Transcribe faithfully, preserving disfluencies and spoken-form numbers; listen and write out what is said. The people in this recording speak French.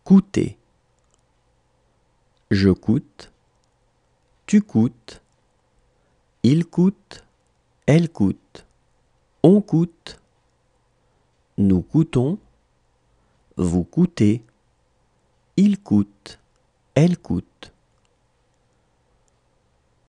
Coûter. Je coûte, tu coûtes, il coûte, elle coûte, on coûte, nous coûtons, vous coûtez, il coûte, elle coûte.